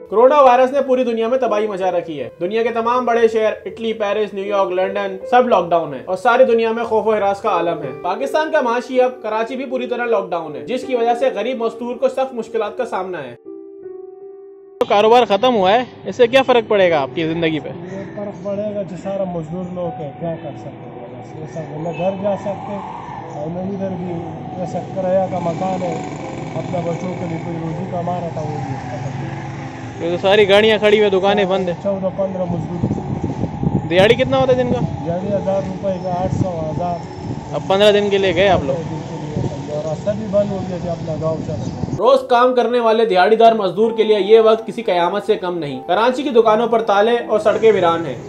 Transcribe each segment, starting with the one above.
Corona virus ने पूरी दुनिया में तबाही मचा रखी है। दुनिया के तमाम बड़े शहर इटली, पेरिस, न्यूयॉर्क, लंदन सब लॉकडाउन है और सारी दुनिया में खौफ और हिरास का आलम है। पाकिस्तान का माशी अब कराची भी पूरी तरह लॉकडाउन है, जिसकी वजह से गरीब मजदूर को सख्त मुश्किलात का सामना है। तो कारोबार खत्म हुआ है, इससे क्या फर्क पड़ेगा आपकी जिंदगी पे? ये फर्क पड़ेगा जो सारा मजदूर लोग है, क्या कर सकते हैं, ये सब न घर जा सकते और न इधर भी ऐसा किराया का मकान है, अपना बच्चों के लिए कोई रोजी कमा रहा था वो भी ये तो सारी गाड़ियाँ खड़ी हुई, दुकानें बंद है। 14-15 मजदूर। दिहाड़ी कितना होता है दिन का? दिहाड़ी 1000 रुपये का, 800-1000। अब 15 दिन के लिए गए आप लोग? और रास्ता भी बंद हो गया थे, अपना गाँव चला। रोज काम करने वाले दिहाड़ीदार मजदूर के लिए ये वक्त किसी कयामत से कम नहीं। कराची की दुकानों पर ताले और सड़कें वीरान हैं।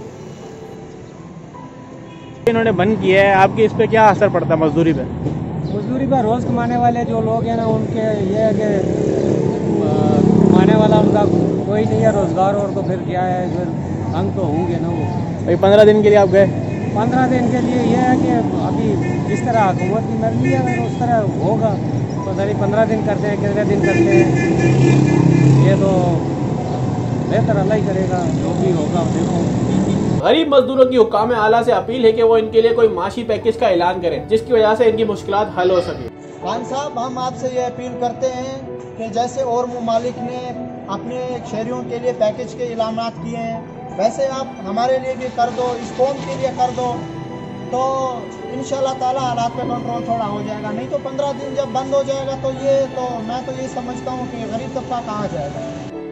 इन्होंने बंद किया है, आपके इस पे क्या असर पड़ता है मजदूरी पे? मजदूरी पर रोज कमाने वाले जो लोग हैं ना, उनके ये है कि कमाने वाला उनका कोई नहीं है रोजगार, और तो फिर क्या है, फिर तंग तो होंगे ना वो। भाई 15 दिन के लिए आप गए? 15 दिन के लिए ये है कि अभी जिस तरह हुकूमत की मर्जी है उस तरह होगा। पता नहीं 15 दिन करते हैं, कितने दिन करते हैं, ये तो बेहतर अल्लाह ही करेगा, जो भी होगा देखो। गरीब मजदूरों की हुक्काम आला से अपील है कि वो इनके लिए कोई माशी पैकेज का ऐलान करें, जिसकी वजह से इनकी मुश्किलात हल हो सके। खान साहब, हम आपसे ये अपील करते हैं कि जैसे और ममालिक ने अपने शहरियों के लिए पैकेज के ऐलानात किए हैं, वैसे आप हमारे लिए भी कर दो, इस कौम के लिए कर दो, तो इंशाल्लाह ताला हालात पे कंट्रोल थोड़ा हो जाएगा। नहीं तो 15 दिन जब बंद हो जाएगा तो मैं तो ये समझता हूँ कि गरीब तबका कहाँ जाएगा।